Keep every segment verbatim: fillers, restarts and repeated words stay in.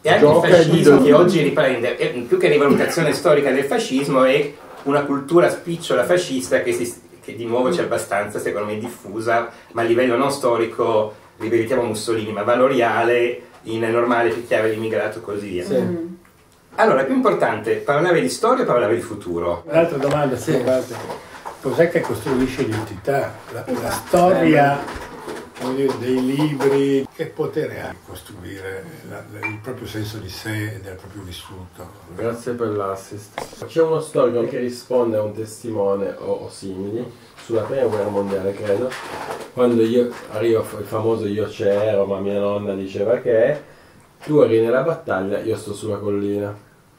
E anche il fascismo, che oggi riprende, più che rivalutazione storica del fascismo, è una cultura spicciola fascista che, si, che di nuovo c'è abbastanza, secondo me, diffusa, ma a livello non storico, riveritiamo Mussolini, ma valoriale, in normale picchiare l'immigrato e così via. Sì. Allora, è più importante parlare di storia o parlare di futuro? Un'altra domanda, sì, cos'è che costruisce l'identità? La, la storia, come dire, dei libri, che potere ha di costruire la, la, il proprio senso di sé e del proprio vissuto? Grazie per l'assist. C'è uno storico che risponde a un testimone o, o simili sulla prima guerra mondiale, credo, quando io arrivo, il famoso io c'ero, ma mia nonna diceva che tu eri nella battaglia, io sto sulla collina,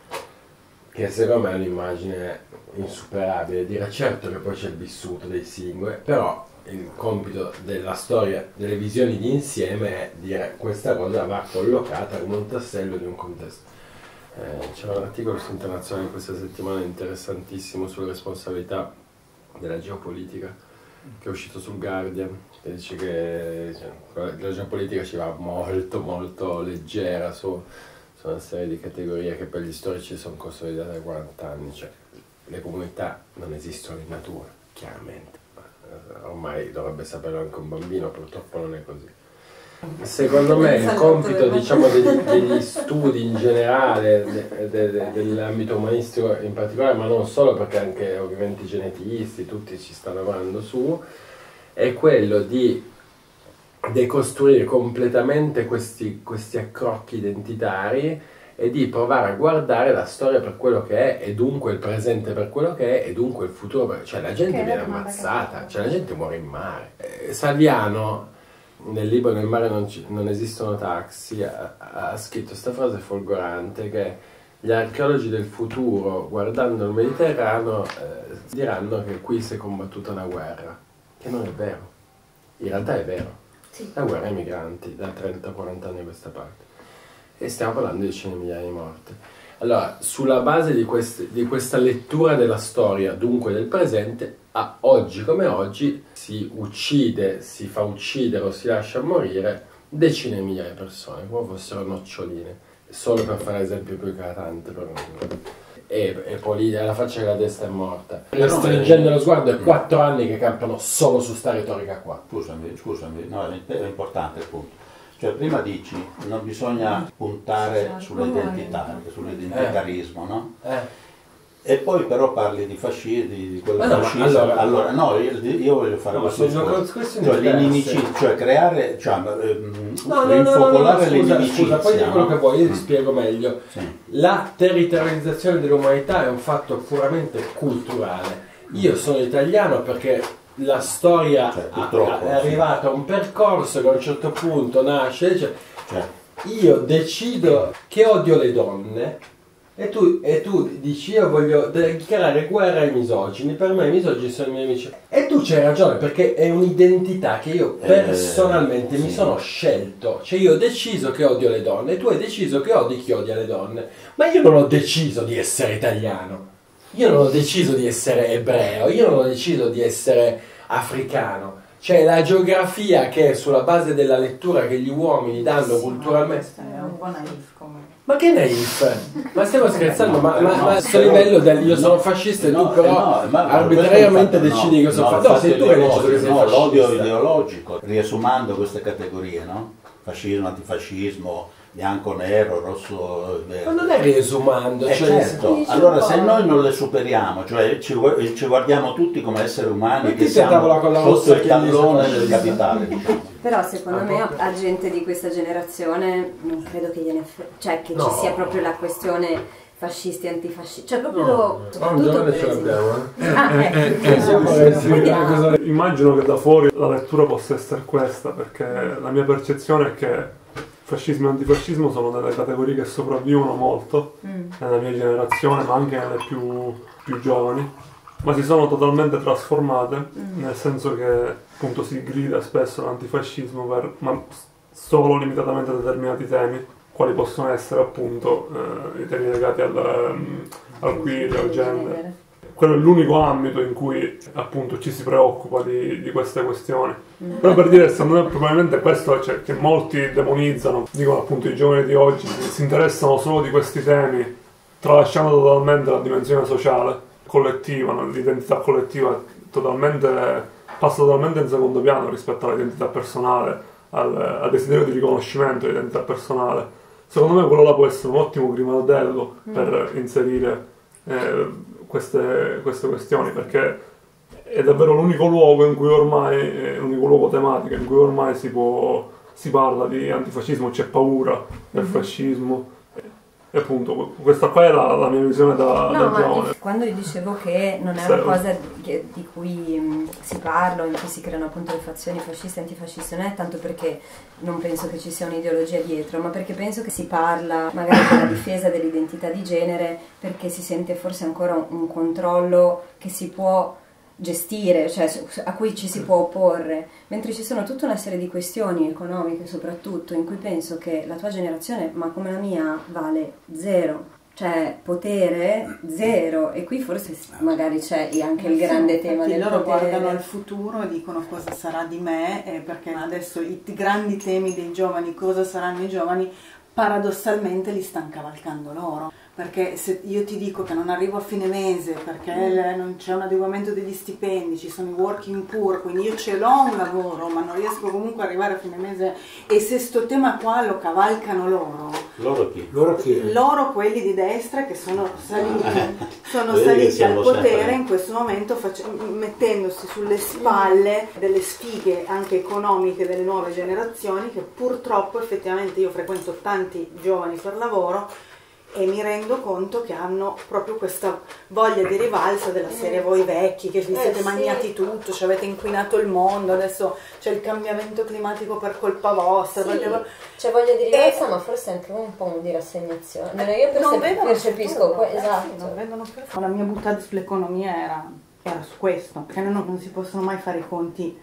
che secondo me è un'immagine insuperabile. Dire certo che poi c'è il vissuto dei singoli, però il compito della storia, delle visioni di insieme, è dire questa cosa va collocata come un tassello di un contesto. Eh, c'era un articolo su Internazionale questa settimana interessantissimo sulla responsabilità della geopolitica, che è uscito sul Guardian, che dice che cioè, la geopolitica ci va molto molto leggera su, su una serie di categorie che per gli storici sono consolidate da quaranta anni, cioè le comunità non esistono in natura, chiaramente, ma ormai dovrebbe saperlo anche un bambino, purtroppo non è così. Secondo me il compito, diciamo, degli, degli studi in generale, de, de, de, dell'ambito umanistico in particolare, ma non solo, perché anche ovviamente i genetisti, tutti ci stanno lavorando su, è quello di decostruire completamente questi, questi accrocchi identitari e di provare a guardare la storia per quello che è, e dunque il presente per quello che è, e dunque il futuro per... Cioè la gente viene ammazzata, cioè la gente muore in mare. Eh, Saviano, nel libro Nel mare non, ci, non esistono taxi, ha, ha scritto questa frase folgorante che gli archeologi del futuro, guardando il Mediterraneo, eh, diranno che qui si è combattuta una guerra, che non è vero. In realtà è vero, sì. La guerra ai migranti da trenta quaranta anni a questa parte, e stiamo parlando di decine di migliaia di morti. Allora, sulla base di, queste, di questa lettura della storia, dunque del presente, a oggi come oggi si uccide, si fa uccidere o si lascia morire decine di migliaia di persone, come fossero noccioline, solo per fare esempio più eclatante. E, e poi alla faccia che la destra è morta. Restringendo lo sguardo, è quattro anni che campano solo su sta retorica qua. Scusami, scusami, no, è importante il punto. Cioè prima dici non bisogna puntare sull'identità, sull'identitarismo, eh. no? Eh. E poi però parli di fascismo, di quello no, fascismo. Allora, allora no, io, io voglio fare no, questo, cioè l'inimicizia, cioè creare, cioè ehm, no, no, rinfocolare no, no, no, scusa, l'inimicizia. Scusa, poi di quello no? che vuoi, io ti spiego meglio. Sì. La territorializzazione dell'umanità è un fatto puramente culturale. Io sono italiano perché la storia cioè, ha, è arrivata a un percorso che a un certo punto nasce, cioè, cioè. io decido che odio le donne e tu, e tu dici io voglio dichiarare guerra ai misogini, per me i misogini sono i miei amici, e tu c'hai ragione perché è un'identità che io personalmente eh, mi sì. sono scelto, cioè io ho deciso che odio le donne e tu hai deciso che odi chi odia le donne, ma io non ho deciso di essere italiano. Io non ho deciso di essere ebreo, io non ho deciso di essere africano. Cioè la geografia che è sulla base della lettura che gli uomini danno sì, culturalmente... È un po' naif come... Ma che naif? Ma stiamo scherzando? Ma, ma, ma a questo livello del io sono fascista e tu però no, arbitrariamente decidi che sono fascista? No, sei tu che hai deciso che sei fascista. L'odio ideologico, riassumando queste categorie, no? Fascismo, antifascismo, bianco, nero, rosso, verde. Ma non è riesumando, eh, cioè, certo. Allora se noi non le superiamo, cioè ci, ci guardiamo tutti come esseri umani che siamo con la sotto il tallone del capitale, diciamo. Però secondo me a gente di questa generazione non credo che gliene cioè che no. ci sia proprio la questione fascisti antifascisti, cioè proprio no, soprattutto no, ce l'abbiamo, eh. ah, ecco. eh, immagino che da fuori la lettura possa essere questa, perché la mia percezione è che fascismo e antifascismo sono delle categorie che sopravvivono molto mm. nella mia generazione, ma anche nelle più, più giovani, ma si sono totalmente trasformate, mm. nel senso che appunto si grida spesso l'antifascismo per, ma solo limitatamente a determinati temi, quali possono essere appunto eh, i temi legati al, um, al queer, al gender. quello è l'unico ambito in cui appunto ci si preoccupa di, di queste questioni. Mm. Però per dire, secondo me probabilmente questo, cioè, che molti demonizzano, dicono appunto i giovani di oggi si interessano solo di questi temi, tralasciando totalmente la dimensione sociale, collettiva, no? L'identità collettiva totalmente, passa totalmente in secondo piano rispetto all'identità personale, al, al desiderio di riconoscimento dell'identità personale. Secondo me quello là può essere un ottimo grimaldello mm. per inserire eh, Queste, queste questioni, perché è davvero l'unico luogo in cui ormai, è l'unico luogo tematico in cui ormai si può, si parla di antifascismo, c'è paura del mm-hmm. fascismo. E appunto questa qua è la, la mia visione da, no, da giovane. Quando io dicevo che non è una cosa di, di cui mh, si parla, in cui si creano appunto le fazioni fasciste e antifasciste, non è tanto perché non penso che ci sia un'ideologia dietro, ma perché penso che si parla magari della difesa dell'identità di genere perché si sente forse ancora un, un controllo che si può gestire, cioè a cui ci si può opporre, mentre ci sono tutta una serie di questioni economiche soprattutto in cui penso che la tua generazione, ma come la mia, vale zero, cioè potere zero, e qui forse magari c'è anche il grande sì, tema del loro potere. Guardano al futuro e dicono cosa sarà di me, eh, perché adesso i grandi temi dei giovani, cosa saranno i giovani, paradossalmente li stanno cavalcando loro. Perché se io ti dico che non arrivo a fine mese perché non c'è un adeguamento degli stipendi, ci sono i working poor, quindi io ce l'ho un lavoro ma non riesco comunque ad arrivare a fine mese, e se sto tema qua lo cavalcano loro. Loro chi? Loro chi? Loro quelli di destra che sono saliti, sono saliti al potere in questo momento mettendosi sulle spalle delle sfighe anche economiche delle nuove generazioni che purtroppo effettivamente io frequento tanti giovani per lavoro e mi rendo conto che hanno proprio questa voglia di rivalsa della serie voi vecchi che vi eh, siete sì. maniati tutto, ci avete inquinato il mondo, adesso c'è il cambiamento climatico per colpa vostra. Sì, perché... c'è voglia di rivalsa e... ma forse anche un po' di rassegnazione. Almeno io non perce- percepisco que- eh, esatto. sì, non vedono più. La mia buttata sull'economia era, era su questo, perché non, non si possono mai fare i conti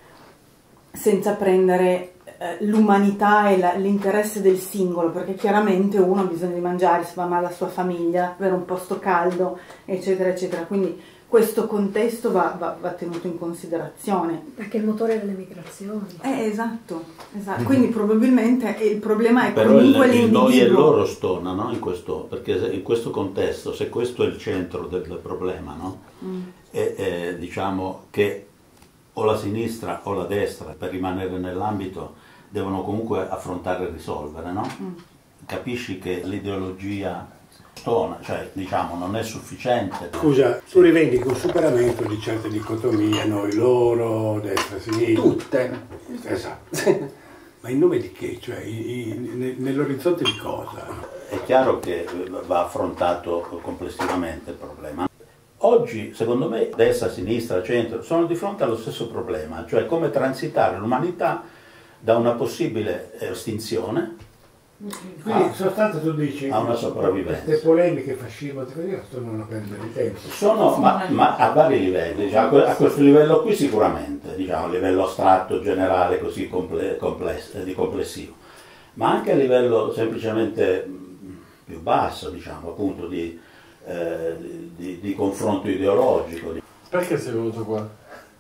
senza prendere l'umanità e la, l'interesse del singolo, perché chiaramente uno ha bisogno di mangiare, se va male la sua famiglia, avere un posto caldo, eccetera eccetera, quindi questo contesto va, va, va tenuto in considerazione. Perché è il motore delle migrazioni. Eh, esatto, esatto. Mm-hmm. Quindi probabilmente il problema è però comunque il, l'individuo. Il noi e loro stona, no? In questo, perché in questo contesto, se questo è il centro del problema, no? Mm. è, è, diciamo che o la sinistra o la destra, per rimanere nell'ambito, devono comunque affrontare e risolvere, no? Mm. Capisci che l'ideologia stona, cioè diciamo non è sufficiente. Scusa, tu rivendichi un superamento di certe dicotomie, noi, loro, destra, sinistra. Tutte. Esatto. Ma in nome di che? Cioè, in, in, nell'orizzonte di cosa? È chiaro che va affrontato complessivamente il problema. Oggi, secondo me, destra, sinistra, centro, sono di fronte allo stesso problema, cioè come transitare l'umanità da una possibile estinzione quindi in sostanza tu dici a una sopravvivenza. Queste polemiche fascismo sono a perdere tempo. Sono, ma, ma a vari livelli, diciamo, a questo livello qui sicuramente, diciamo, a livello astratto, generale, così comple, complesso, di complessivo, ma anche a livello semplicemente più basso, diciamo, appunto di, eh, di, di confronto ideologico. Perché sei venuto qua?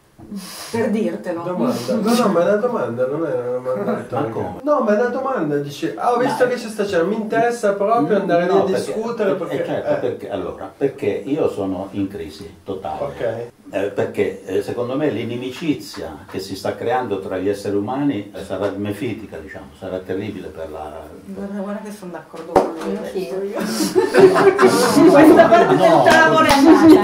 Per dirtelo. Domanda. No, no, ma è una domanda, non è una domanda retorica. No, ma è una domanda, dice, ah, ho visto no. che c'è sta cena, mi interessa proprio andare no, lì a discutere perché... Eh, certo, eh. perché, allora, perché io sono in crisi totale. Ok. Eh, perché eh, secondo me l'inimicizia che si sta creando tra gli esseri umani eh, sarà mefitica, diciamo, sarà terribile per la... Guarda, guarda che sono d'accordo con lui. Anch'io. Questa parte no. te la vuole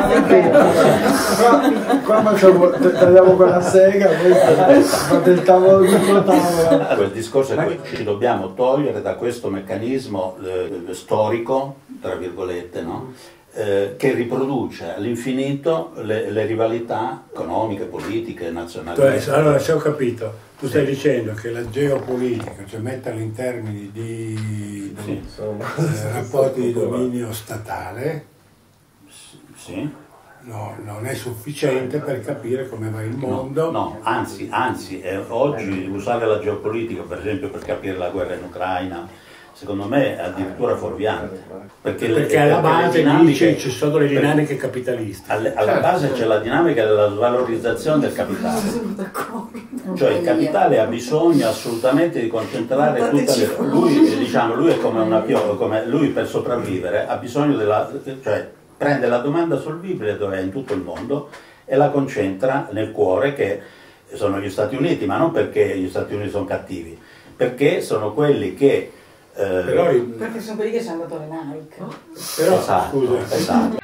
andare. Qua facciamo, tagliamo quella sega, fate il tavolo di tavola. Quel discorso è questo, ci dobbiamo togliere da questo meccanismo eh, storico, tra virgolette, no? Eh, che riproduce all'infinito le, le rivalità economiche, politiche, nazionali. Cioè, allora, se ho capito, tu sì. stai dicendo che la geopolitica, cioè metterla in termini di, sì. di eh, rapporti di dominio statale, sì. no, non è sufficiente per capire come va il mondo. No, no anzi, anzi eh, oggi usare la geopolitica, per esempio, per capire la guerra in Ucraina, secondo me è addirittura fuorviante. Perché, perché le, alla perché base dinamiche, dice ci sono le dinamiche capitalistiche. Alle, alla base c'è la dinamica della svalorizzazione del capitale. Cioè il capitale ha bisogno assolutamente di concentrare tutte le... Lui, diciamo, lui è come una pioggia, come lui per sopravvivere ha bisogno della... cioè prende la domanda solvibile dove è in tutto il mondo e la concentra nel cuore, che sono gli Stati Uniti, ma non perché gli Stati Uniti sono cattivi, perché sono quelli che... Eh, però, perché sono quelli che ci hanno dato le Nike. Però, esatto, scusa, esatto.